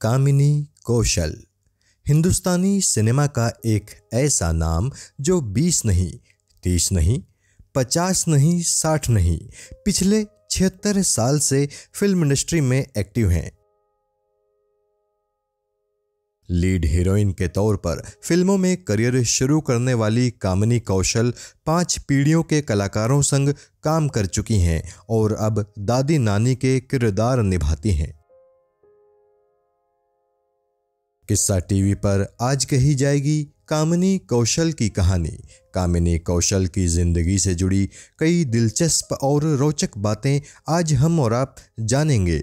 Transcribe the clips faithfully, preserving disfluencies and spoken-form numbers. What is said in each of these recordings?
कामिनी कौशल हिंदुस्तानी cinema का एक ऐसा नाम जो बीस नहीं, तीस नहीं, पचास नहीं, साठ नहीं, पिछले छिहत्तर साल से फिल्म इंडस्ट्री में एक्टिव हैं। लीड हीरोइन के तौर पर फिल्मों में करियर शुरू करने वाली कामिनी कौशल पांच पीढ़ियों के कलाकारों संग काम कर चुकी हैं और अब दादी नानी के किरदार निभाती हैं। किस्सा टीवी पर आज कही जाएगी कामिनी कौशल की कहानी। कामिनी कौशल की जिंदगी से जुड़ी कई दिलचस्प और रोचक बातें आज हम और आप जानेंगे।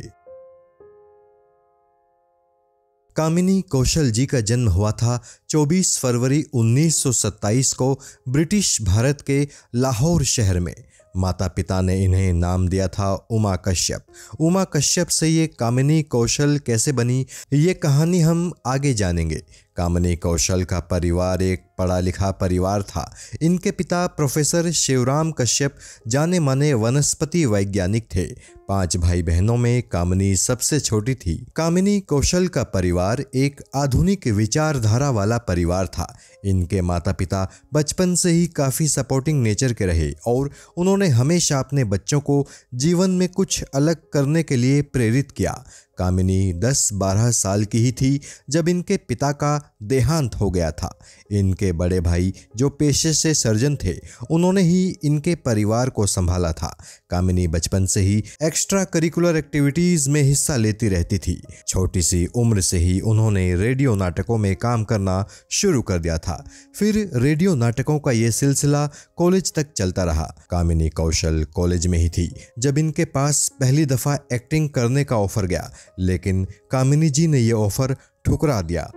कामिनी कौशल जी का जन्म हुआ था चौबीस फरवरी उन्नीस सौ सत्ताईस को ब्रिटिश भारत के लाहौर शहर में। माता पिता ने इन्हें नाम दिया था उमा कश्यप। उमा कश्यप से ये कामिनी कौशल कैसे बनी, ये कहानी हम आगे जानेंगे। कामिनी कौशल का परिवार एक पढ़ा लिखा परिवार था। इनके पिता प्रोफेसर शिवराम कश्यप जाने माने वनस्पति वैज्ञानिक थे। पांच भाई बहनों में कामिनी सबसे छोटी थी। कामिनी कौशल का परिवार एक आधुनिक विचारधारा वाला परिवार था। इनके माता पिता बचपन से ही काफ़ी सपोर्टिंग नेचर के रहे और उन्होंने हमेशा अपने बच्चों को जीवन में कुछ अलग करने के लिए प्रेरित किया। कामिनी दस बारह साल की ही थी जब इनके पिता का देहांत हो गया था। इनके बड़े भाई जो पेशे से सर्जन थे, उन्होंने ही इनके परिवार को संभाला था। कामिनी बचपन से ही एक्स्ट्रा करिकुलर एक्टिविटीज़ में हिस्सा लेती रहती थी। छोटी सी उम्र से ही उन्होंने रेडियो नाटकों में काम करना शुरू कर दिया था। फिर रेडियो नाटकों का ये सिलसिला कॉलेज तक चलता रहा। कामिनी कौशल कॉलेज में ही थी जब इनके पास पहली दफ़ा एक्टिंग करने का ऑफर गया, लेकिन कामिनी जी ने यह ऑफर ठुकरा दिया।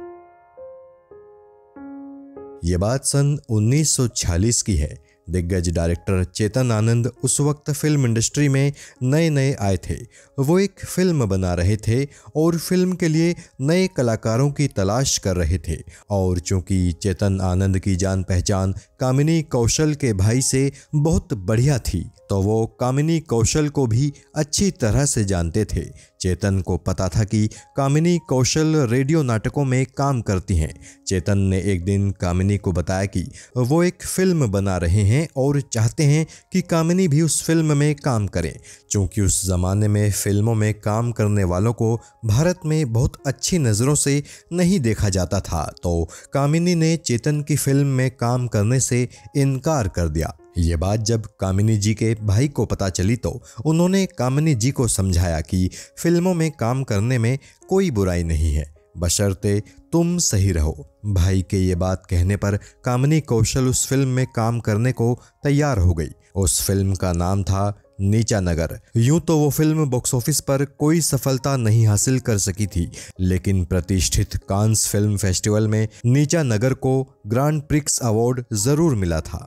ये बात सन उन्नीस सौ छियालीस की है। दिग्गज डायरेक्टर चेतन आनंद उस वक्त फिल्म इंडस्ट्री में नए नए आए थे। वो एक फिल्म बना रहे थे और फिल्म के लिए नए कलाकारों की तलाश कर रहे थे। और चूंकि चेतन आनंद की जान पहचान कामिनी कौशल के भाई से बहुत बढ़िया थी, तो वो कामिनी कौशल को भी अच्छी तरह से जानते थे। चेतन को पता था कि कामिनी कौशल रेडियो नाटकों में काम करती हैं। चेतन ने एक दिन कामिनी को बताया कि वो एक फिल्म बना रहे हैं और चाहते हैं कि कामिनी भी उस फिल्म में काम करें। चूँकि उस ज़माने में फिल्मों में काम करने वालों को भारत में बहुत अच्छी नज़रों से नहीं देखा जाता था, तो कामिनी ने चेतन की फिल्म में काम करने से इनकार कर दिया। ये बात जब कामिनी जी के भाई को पता चली तो उन्होंने कामिनी जी को समझाया कि फिल्मों में काम करने में कोई बुराई नहीं है, बशर्ते तुम सही रहो। भाई के ये बात कहने पर कामिनी कौशल उस फिल्म में काम करने को तैयार हो गई। उस फिल्म का नाम था नीचा नगर। यूं तो वो फिल्म बॉक्स ऑफिस पर कोई सफलता नहीं हासिल कर सकी थी, लेकिन प्रतिष्ठित कांस फिल्म फेस्टिवल में नीचा नगर को ग्रांड प्रिक्स अवार्ड जरूर मिला था।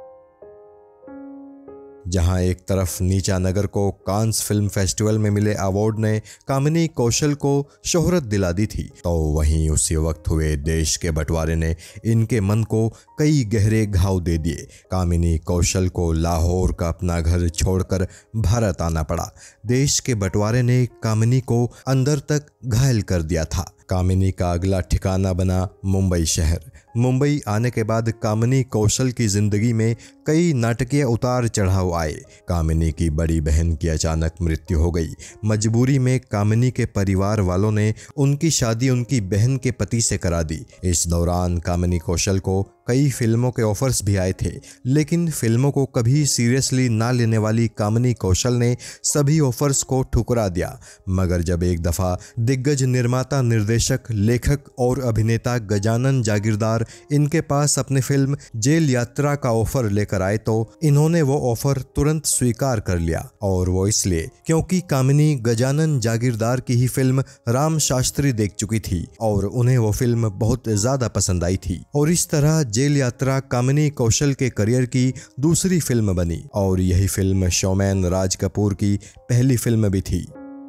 जहां एक तरफ नीचा नगर को कांस फिल्म फेस्टिवल में मिले अवार्ड ने कामिनी कौशल को शोहरत दिला दी थी, तो वहीं उसी वक्त हुए देश के बंटवारे ने इनके मन को कई गहरे घाव दे दिए। कामिनी कौशल को लाहौर का अपना घर छोड़कर भारत आना पड़ा। देश के बंटवारे ने कामिनी को अंदर तक घायल कर दिया था। कामिनी का अगला ठिकाना बना मुंबई शहर। मुंबई आने के बाद कामिनी कौशल की जिंदगी में कई नाटकीय उतार चढ़ाव आए। कामिनी की बड़ी बहन की अचानक मृत्यु हो गई। मजबूरी में कामिनी के परिवार वालों ने उनकी शादी उनकी बहन के पति से करा दी। इस दौरान कामिनी कौशल को कई फिल्मों के ऑफर्स भी आए थे, लेकिन फिल्मों को कभी सीरियसली ना लेने वाली कामिनी कौशल ने सभी ऑफर्स को ठुकरा दिया। मगर जब एक दफ़ा दिग्गज निर्माता, निर्देशक, लेखक और अभिनेता गजानन जागीरदार इनके पास अपनी फिल्म जेल यात्रा का ऑफर लेकर आए तो इन्होंने वो ऑफर तुरंत स्वीकार कर लिया। और वो इसलिए क्योंकि कामिनी गजानन जागीरदार की ही फिल्म राम शास्त्री देख चुकी थी और उन्हें वो फिल्म बहुत ज़्यादा पसंद आई थी। और इस तरह जेल यात्रा कामिनी कौशल के करियर की दूसरी फिल्म बनी और यही फिल्म शोमैन राज कपूर की पहली फिल्म भी थी।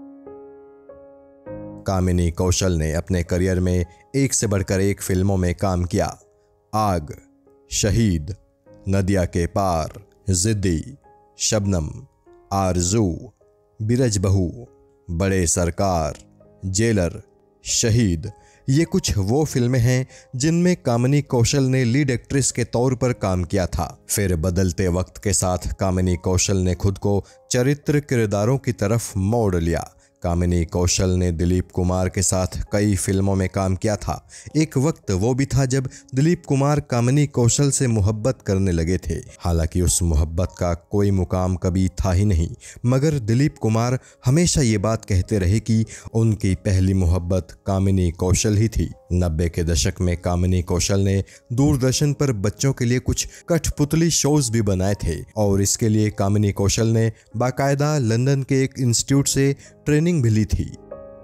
कामिनी कौशल ने अपने करियर में एक से बढ़कर एक फिल्मों में काम किया। आग, शहीद, नदिया के पार, जिद्दी, शबनम, आरजू, बिरज बहू, बड़े सरकार, जेलर, शहीद, ये कुछ वो फिल्में हैं जिनमें कामिनी कौशल ने लीड एक्ट्रेस के तौर पर काम किया था। फिर बदलते वक्त के साथ कामिनी कौशल ने खुद को चरित्र किरदारों की तरफ मोड़ लिया। कामिनी कौशल ने दिलीप कुमार के साथ कई फिल्मों में काम किया था। एक वक्त वो भी था जब दिलीप कुमार कामिनी कौशल से मोहब्बत करने लगे थे। हालांकि उस मोहब्बत का कोई मुकाम कभी था ही नहीं, मगर दिलीप कुमार हमेशा ये बात कहते रहे कि उनकी पहली मोहब्बत कामिनी कौशल ही थी। नब्बे के दशक में कामिनी कौशल ने दूरदर्शन पर बच्चों के लिए कुछ कठपुतली शोज भी बनाए थे और इसके लिए कामिनी कौशल ने बाकायदा लंदन के एक इंस्टीट्यूट से ट्रेनिंग भी ली थी।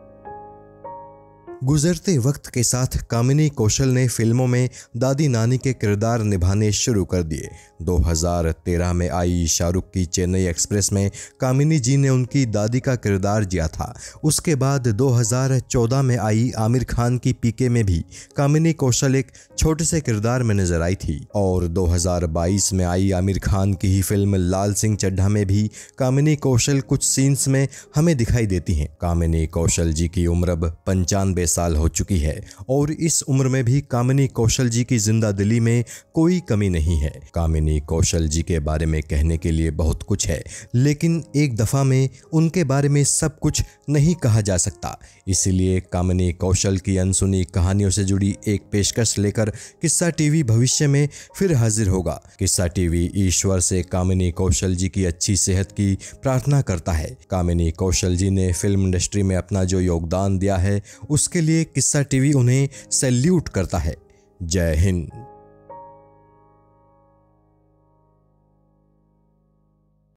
गुजरते वक्त के साथ कामिनी कौशल ने फिल्मों में दादी नानी के किरदार निभाने शुरू कर दिए। दो हज़ार तेरह में आई शाहरुख की चेन्नई एक्सप्रेस में कामिनी जी ने उनकी दादी का किरदार जिया था। उसके बाद दो हज़ार चौदह में आई आमिर खान की पीके में भी कामिनी कौशल एक छोटे से किरदार में नजर आई थी और दो हज़ार बाईस में आई आमिर खान की ही फिल्म लाल सिंह चड्ढा में भी कामिनी कौशल कुछ सीन्स में हमें दिखाई देती हैं। कामिनी कौशल जी की उम्र अब पंचानवे साल हो चुकी है और इस उम्र में भी कामिनी कौशल जी की जिंदा दिली में कोई कमी नहीं है। कामिनी कौशल जी के बारे में कहने के लिए बहुत कुछ है, लेकिन एक दफा में उनके बारे में सब कुछ नहीं कहा जा सकता। इसीलिए कामिनी कौशल की अनसुनी कहानियों से जुड़ी एक पेशकश लेकर किस्सा टीवी भविष्य में फिर हाजिर होगा। किस्सा टीवी ईश्वर से कामिनी कौशल जी की अच्छी सेहत की प्रार्थना करता है। कामिनी कौशल जी ने फिल्म इंडस्ट्री में अपना जो योगदान दिया है उसके लिए किस्सा टीवी उन्हें सैल्यूट करता है। जय हिंद।